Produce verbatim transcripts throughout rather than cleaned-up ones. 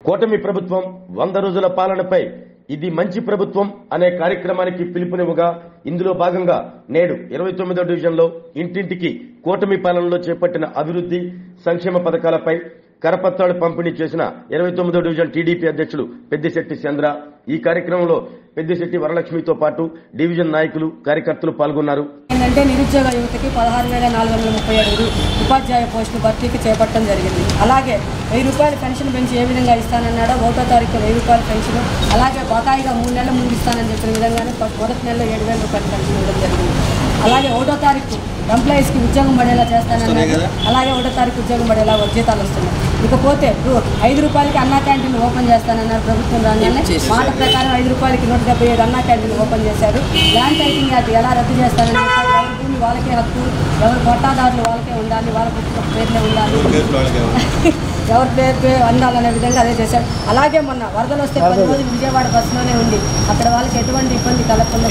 కూటమి ప్రభుత్వం వంద రోజుల పాలనపై ఇది మంచి ప్రభుత్వం అనే కార్యక్రమానికి పిలుపునివ్వగా ఇందులో భాగంగా నేడు ఇరవై తొమ్మిదో డివిజన్ లో ఇంటింటికి కూటమి పాలనలో చేపట్టిన అభివృద్ధి సంక్షేమ పథకాలపై కరపత్రాలు పంపిణీ చేసిన ఇరవై తొమ్మిదో డివిజన్ టీడీపీ అధ్యక్షుడు పెద్దిశెట్టి చంద్ర ఈ కార్యక్రమంలో పెద్దిశెట్టి వరలక్ష్మితో పాటు డివిజన్ నాయకులు కార్యకర్తలు పాల్గొన్నారు. ఏంటంటే నిరుద్యోగ యువతకి పదహారు వేల నాలుగు వందల ముప్పై ఏడు ఉపాధ్యాయ పోస్టులు భర్తీకి చేపట్టడం జరిగింది. అలాగే వెయ్యి రూపాయల పెన్షన్ పెంచి ఏ విధంగా ఇస్తానన్నాడో ఒకటో తారీఖు వెయ్యి రూపాయల పెన్షన్, అలాగే బకాయిగా మూడు నెలల ముందు ఇస్తానని చెప్పిన విధంగానే మొదటి నెలలో ఏడు వేల రూపాయల పెన్షన్ ఇవ్వడం జరిగింది. అలాగే ఒకటో తారీఖు ఎంప్లాయీస్కి ఉద్యోగం పడేలా చేస్తానన్నారు. అలాగే ఒకటో తారీఖు ఉద్యోగం పడేలా జీతాలు వస్తున్నాయి. ఇకపోతే ఐదు రూపాయలకి అన్నా క్యాంటీన్లు ఓపెన్ చేస్తానన్నారు ప్రభుత్వం రాగానే. మాట ప్రకారం ఐదు రూపాయలకి నూట డెబ్బై ఏడు అన్నా క్యాంటీన్లు ఓపెన్ చేశారు. ల్యాండ్ టైటింగ్ యాక్ట్ ఎలా రద్దు చేస్తారని చెప్పారు. ఎవరి భూమి వాళ్ళకే హక్కు, ఎవరి పట్టాదారులు వాళ్ళకే ఉండాలి, వాళ్ళ పేర్లే ఉండాలి, ఎవరి పేరు పేరు ఉండాలనే విధంగా అదే చేశారు. అలాగే మొన్న వరదలు వస్తే పది రోజులు విజయవాడ బస్సులోనే ఉండి అక్కడ వాళ్ళకి ఎటువంటి ఇబ్బంది కలగకుండా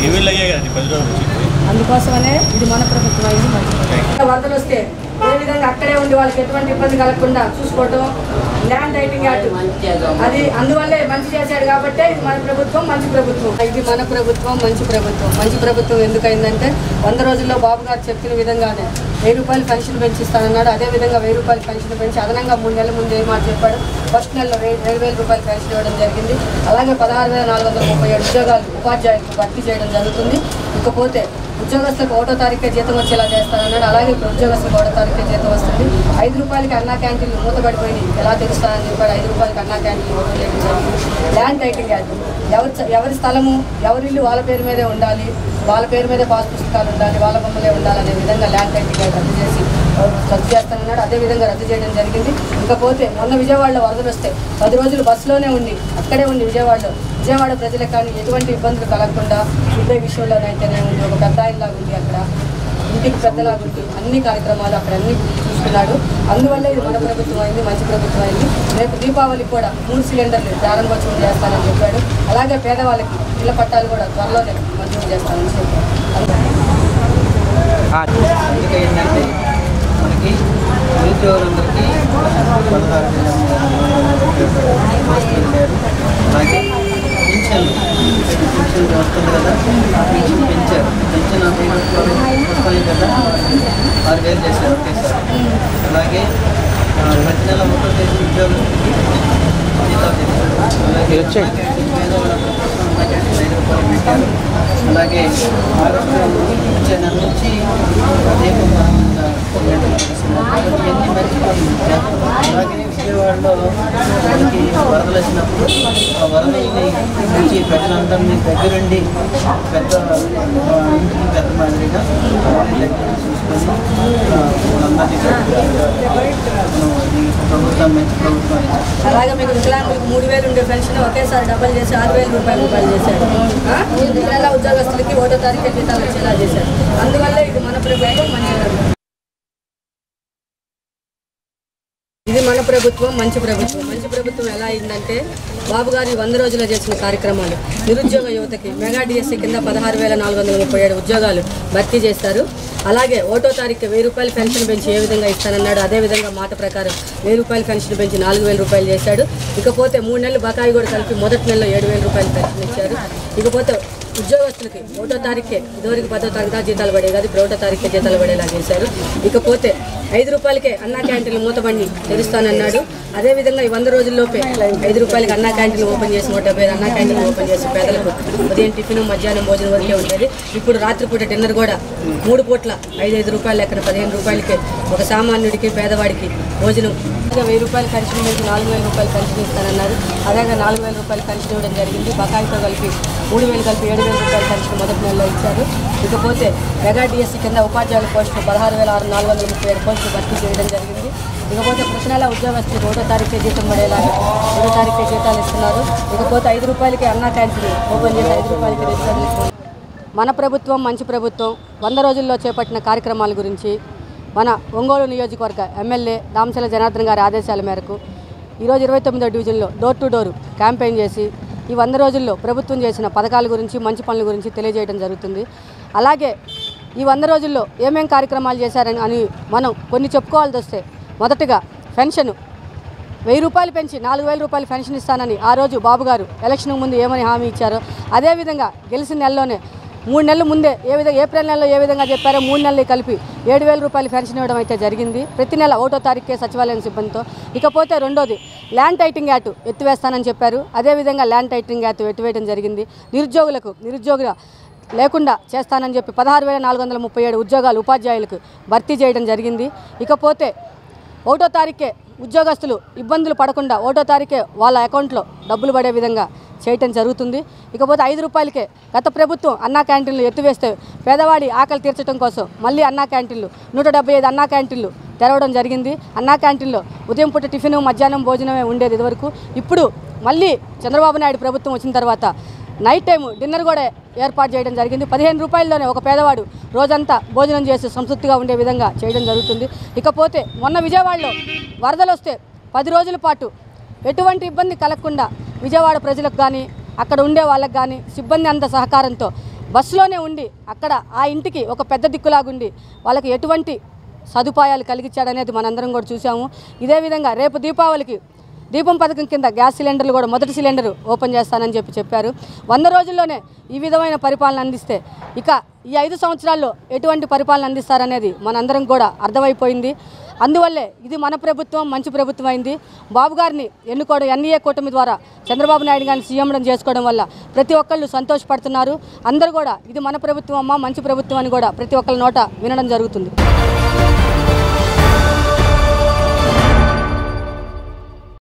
అందుకోసమనే ఇది మన ప్రభుత్వం అయింది. మంచి వరదలు వస్తే ఏ విధంగా అక్కడే ఉండి వాళ్ళకి ఎటువంటి ఇబ్బంది కలగకుండా చూసుకోవటం, ల్యాండ్ టైటింగ్ యాక్ట్ అది అందువల్లే మంచి చేశాడు కాబట్టి ఇది మన ప్రభుత్వం మంచి ప్రభుత్వం. ఇది మన ప్రభుత్వం మంచి ప్రభుత్వం. మంచి ప్రభుత్వం ఎందుకైందంటే వంద రోజుల్లో బాబు గారు చెప్పిన విధంగానే వెయ్యి రూపాయలు పెన్షన్ పెంచిస్తానన్నాడు. అదేవిధంగా వెయ్యి రూపాయలు పెన్షన్ పెంచి అదనంగా మూడు నెలల ముందు ఏం మాట చెప్పాడు. ఫస్ట్ నెలలో రెండు వేల రూపాయలు పెన్షన్ ఇవ్వడం జరిగింది. అలాగే పదహారు వేల నాలుగు వందల ముప్పై ఏడు ఉద్యోగాలు ఉపాధ్యాయులకు భర్తీ చేయడం జరుగుతుంది. ఇకపోతే ఉద్యోగస్తులకు ఒకటో తారీఖే జీతం వచ్చేలా చేస్తానన్నాడు. అలాగే ఇప్పుడు ఉద్యోగస్తులకు ఒకటో తారీఖే జీతం వస్తుంది. ఐదు రూపాయలకి అన్నా క్యాంటీన్లు మూతపడిపోయి ఎలా తెలుస్తానని చెప్పాడు. ఐదు రూపాయలకి అన్నా క్యాంటీన్లు ఓపెన్ చేయడం జరిగింది. ల్యాండ్ టైటింగ్ యాక్ట్ ఎవరి ఎవరి స్థలము ఎవరి ఇల్లు వాళ్ళ పేరు మీదే ఉండాలి, వాళ్ళ పేరు మీదే పాస్ పుస్తకాలు ఉండాలి, వాళ్ళ బొమ్మలే ఉండాలనే విధంగా ల్యాండ్ టైటింగ్ యాక్ట్ రద్దు చేసి రద్దు చేస్తానన్నాడు. అదేవిధంగా రద్దు చేయడం జరిగింది. ఇకపోతే మొన్న విజయవాడలో వరదలు వస్తే పది రోజులు బస్సులోనే ఉండి అక్కడే ఉండి విజయవాడలో విజయవాడ ప్రజలకు కానీ ఎటువంటి ఇబ్బందులు కలగకుండా ఇదే విషయంలోనైతేనే ఉంది. ఒక పెద్ద ఆయనలాగా ఉంది, అక్కడ ఇంటికి పెద్దలాగా ఉంది, అన్ని కార్యక్రమాలు అక్కడ అన్ని చూసుకున్నాడు. అందువల్ల ఇది మన ప్రభుత్వం అయింది, మంచి ప్రభుత్వం అయింది. రేపు దీపావళికి కూడా మూడు సిలిండర్లు ప్రారంభోత్సవం చేస్తానని చెప్పాడు. అలాగే పేదవాళ్ళకి ఇళ్ల పట్టాలు కూడా త్వరలోనే మంజూరు చేస్తానని చెప్పాడు. మనకి నిరుద్యోగులందరికీ పదహారు అలాగే పెన్షన్లు పెన్షన్ వస్తుంది కదా, పెన్షన్ పెంచారు. పెన్షన్ వస్తాయి కదా, ఆరు వేలు చేశారు ఒకేసారి. అలాగే ప్రతి నెల ఒకటో తేదీ ఉద్యోగస్తులకి జీతాలు చేశారు. అలాగే పేదవాళ్ళ ఐదు రూపాయలు పెట్టారు. అలాగే ఆగస్టు వచ్చే నెల నుంచి దీపం ఇవన్నీ మంచి అలాగే విజయవాడలో మనకి వరదలు వచ్చినప్పుడు ఆ వరదల్ని నుంచి ప్రజలందరినీ దగ్గరుండి పెద్ద ఇంటికి పెద్ద మాదిరిగా దగ్గర చూసుకొని అందరినీ ప్రభుత్వం మంచి ప్రభుత్వం. అలాగే మీకు వికలాంగులకు మూడు వేలు ఉండే పెన్షన్ ఒకేసారి డబల్ చేసి ఆరు వేల రూపాయలు రూపాయలు చేశారు. నెల ఉద్యోగస్తులకి ఒకటో తారీఖు జీతాలు వచ్చేలా చేశారు. అందువల్ల ఇది మన ప్రభుత్వం మంచి ఇది మన ప్రభుత్వం మంచి ప్రభుత్వం. మంచి ప్రభుత్వం ఎలా అయిందంటే బాబు గారి వంద రోజుల్లో చేసిన కార్యక్రమాలు నిరుద్యోగ యువతకి మెగా డిఎస్సీ కింద పదహారు వేల నాలుగు వందల ముప్పై ఏడు ఉద్యోగాలు భర్తీ చేస్తారు. అలాగే ఒకటో తారీఖు వెయ్యి రూపాయల పెన్షన్ పెంచి ఏ విధంగా ఇస్తానన్నాడు అదేవిధంగా మాట ప్రకారం వెయ్యి రూపాయల పెన్షన్ పెంచి నాలుగు వేల రూపాయలు చేశాడు. ఇకపోతే మూడు నెలలు బకాయి కూడా కలిపి మొదటి నెలలో ఏడు వేల రూపాయలు పెన్షన్ ఇచ్చారు. ఇకపోతే ఉద్యోగస్తులకి ఒకటో తారీఖే ఇదివరకు పదో తారీఖు జీతాలు పడే కాదు, ఇప్పుడు ఒకటో తారీఖే జీతాలు పడేలా చేశారు. ఇకపోతే ఐదు రూపాయలకే అన్నా క్యాంటీన్లు మూతబండి తెరుస్తానన్నాడు. అదేవిధంగా ఈ వంద రోజుల్లోపే ఐదు రూపాయలకి అన్నా క్యాంటీన్లు ఓపెన్ చేసి నూట డెబ్బై అన్నా క్యాంటీన్లు ఓపెన్ చేసి పేదలకు ఉదయం టిఫిన్ మధ్యాహ్నం భోజనం వరకే ఉండేది. ఇప్పుడు రాత్రిపూట డిన్నర్ కూడా మూడు పూట్ల ఐదు ఐదు రూపాయలు లెక్కన పదిహేను రూపాయలకే ఒక సామాన్యుడికి పేదవాడికి భోజనం. వెయ్యి రూపాయలు పెన్షన్ నుంచి నాలుగు వేల రూపాయలు పెన్షన్ ఇస్తానన్నారు. అలాగే నాలుగు వేల రూపాయలు పెన్షన్ ఇవ్వడం జరిగింది. బకాయితో కలిపి మూడు వేలు కలిపి ఏడు వేల రూపాయల పెన్షన్ మొదటి నెలలో ఇచ్చారు. ఇకపోతే మెగా డిఎస్సీ కింద ఉపాధ్యాయుల పోస్టులు పదహారు వేల ఆరు నాలుగు వందల ముప్పై ఏడు పోస్టులు భర్తీ చేయడం జరిగింది. ఇకపోతే ప్రతి నెల ఉద్యోగస్తులు ఒకటో తారీఖే జీతం పడేలాగా ఒకటో తారీఖే జీతాలు ఇస్తున్నారు. ఇకపోతే ఐదు రూపాయలకి అన్నా క్యాంటీన్ ఓపెన్ చేసి ఐదు రూపాయలకి రిజిస్టర్లు ఇస్తున్నారు. మన ప్రభుత్వం మంచి ప్రభుత్వం వంద రోజుల్లో చేపట్టిన కార్యక్రమాల గురించి మన ఒంగోలు నియోజకవర్గ ఎమ్మెల్యే దామచల జనార్దన్ గారి ఆదేశాల మేరకు ఈరోజు ఇరవై తొమ్మిదో డివిజన్లో డోర్ టు డోర్ క్యాంపెయిన్ చేసి ఈ వంద రోజుల్లో ప్రభుత్వం చేసిన పథకాల గురించి మంచి పనుల గురించి తెలియజేయడం జరుగుతుంది. అలాగే ఈ వంద రోజుల్లో ఏమేం కార్యక్రమాలు చేశారని అని మనం కొన్ని చెప్పుకోవాల్సి వస్తే మొదటగా పెన్షన్ వెయ్యి రూపాయలు పెంచి నాలుగు వేల రూపాయలు పెన్షన్ ఇస్తానని ఆ రోజు బాబు గారు ఎలక్షన్ ముందు ఏమని హామీ ఇచ్చారో అదేవిధంగా గెలిచిన నెలలోనే మూడు నెలల ముందే ఏ విధంగా ఏప్రిల్ నెలలో ఏ విధంగా చెప్పారో మూడు నెలలు కలిపి ఏడు వేల రూపాయలు పెన్షన్ ఇవ్వడం అయితే జరిగింది ప్రతి నెల ఒకటో తారీఖుకే సచివాలయం సిబ్బందితో. ఇకపోతే రెండోది ల్యాండ్ టైటింగ్ యాక్ట్ ఎత్తివేస్తానని చెప్పారు. అదేవిధంగా ల్యాండ్ టైటింగ్ యాక్ట్ ఎత్తివేయడం జరిగింది. నిరుద్యోగులకు నిరుద్యోగుల లేకుండా చేస్తానని చెప్పి పదహారు వేల నాలుగు వందల ముప్పై ఏడు ఉద్యోగాలు ఉపాధ్యాయులకు భర్తీ చేయడం జరిగింది. ఇకపోతే ఒకటో తారీఖే ఉద్యోగస్తులు ఇబ్బందులు పడకుండా ఒకటో తారీఖే వాళ్ళ అకౌంట్లో డబ్బులు పడే విధంగా చేయటం జరుగుతుంది. ఇకపోతే ఐదు రూపాయలకే గత ప్రభుత్వం అన్నా క్యాంటీన్లు ఎత్తివేస్తే పేదవాడి ఆకలి తీర్చడం కోసం మళ్ళీ అన్నా క్యాంటీన్లు నూట డెబ్బై ఐదు అన్నా క్యాంటీన్లు తెరవడం జరిగింది. అన్నా క్యాంటీన్లో ఉదయం పూట టిఫిన్ మధ్యాహ్నం భోజనమే ఉండేది ఇదివరకు. ఇప్పుడు మళ్ళీ చంద్రబాబు నాయుడు ప్రభుత్వం వచ్చిన తర్వాత నైట్ టైం డిన్నర్ కూడా ఏర్పాటు చేయడం జరిగింది. పదిహేను రూపాయల్లోనే ఒక పేదవాడు రోజంతా భోజనం చేసి సంతృప్తిగా ఉండే విధంగా చేయడం జరుగుతుంది. ఇకపోతే మొన్న విజయవాడలో వరదలు వస్తే పది రోజుల పాటు ఎటువంటి ఇబ్బంది కలగకుండా విజయవాడ ప్రజలకు కానీ అక్కడ ఉండే వాళ్ళకి కానీ సిబ్బంది అంత సహకారంతో బస్సులోనే ఉండి అక్కడ ఆ ఇంటికి ఒక పెద్ద దిక్కులాగుండి వాళ్ళకి ఎటువంటి సదుపాయాలు కలిగించాడనేది మనందరం కూడా చూసాము. ఇదే విధంగా రేపు దీపావళికి దీపం పథకం కింద గ్యాస్ సిలిండర్లు కూడా మొదటి సిలిండర్ ఓపెన్ చేస్తానని చెప్పి చెప్పారు. వంద రోజుల్లోనే ఈ విధమైన పరిపాలన అందిస్తే ఇక ఈ ఐదు సంవత్సరాల్లో ఎటువంటి పరిపాలన అందిస్తారనేది మనందరం కూడా అర్థమైపోయింది. అందువల్లే ఇది మన ప్రభుత్వం మంచి ప్రభుత్వం అయింది. బాబు గారిని ఎన్నుకోవడం ఎన్డీఏ కూటమి ద్వారా చంద్రబాబు నాయుడు గారిని సీఎం చేసుకోవడం వల్ల ప్రతి ఒక్కళ్ళు సంతోషపడుతున్నారు. అందరూ కూడా ఇది మన ప్రభుత్వం అమ్మ మంచి ప్రభుత్వం అని కూడా ప్రతి ఒక్కళ్ళ నోట వినడం జరుగుతుంది.